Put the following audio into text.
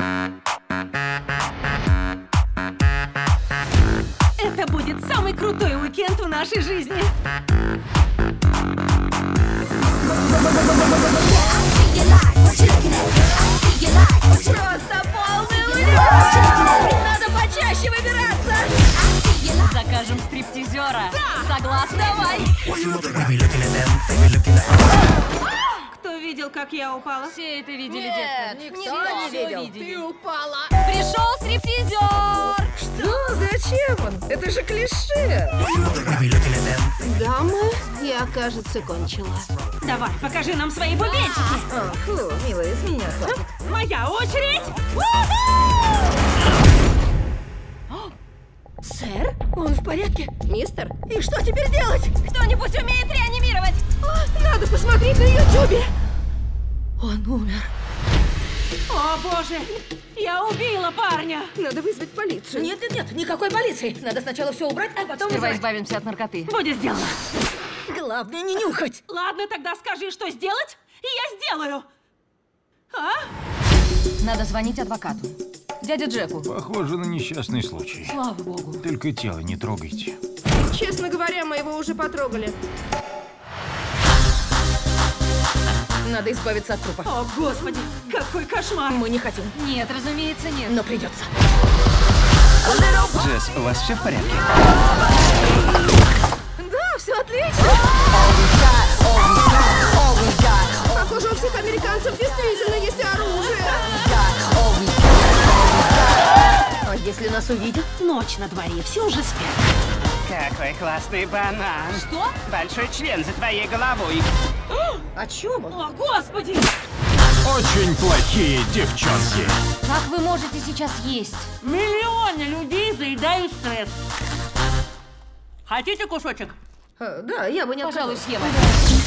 Это будет самый крутой уикенд в нашей жизни. Просто полный улет! Надо почаще выбираться! Закажем стриптизера. Да! Согласна? Давай! Кто видел, как я упала? Все это видели, Нет, детка. никто не видел. Видели. Ты упала. Пришел стриптизер! Что? Зачем он? Это же клише. Дамы, я, кажется, кончила. Давай, покажи нам свои бубенчики. О, фу, милая, из меня хватит. Моя очередь! Сэр, он в порядке? Мистер, и что теперь делать? Кто-нибудь умеет реанимировать? Надо посмотреть на ютубе. Он умер. О, боже! Я убила парня! Надо вызвать полицию. Нет, никакой полиции. Надо сначала все убрать, а потом Сперва вызывать. избавимся от наркоты. Будет сделано. Главное не нюхать. Ладно, тогда скажи, что сделать, и я сделаю. А? Надо звонить адвокату. Дяде Джеку. Похоже на несчастный случай. Слава богу. Только тело не трогайте. Честно говоря, мы его уже потрогали. Надо избавиться от трупа. О, господи, какой кошмар! Мы не хотим, Нет, разумеется, нет. но придется. Джесс, у вас все в порядке? Да, все отлично. Похоже, у всех американцев действительно есть оружие. А если нас увидят? Ночь на дворе, все уже спят. Какой классный банан. Что? Большой член за твоей головой. О чем он? О, господи! Очень плохие девчонки. Как вы можете сейчас есть? Миллионы людей заедают стресс. Хотите кусочек? Да, я бы не Пожалуй, отказалась. съем.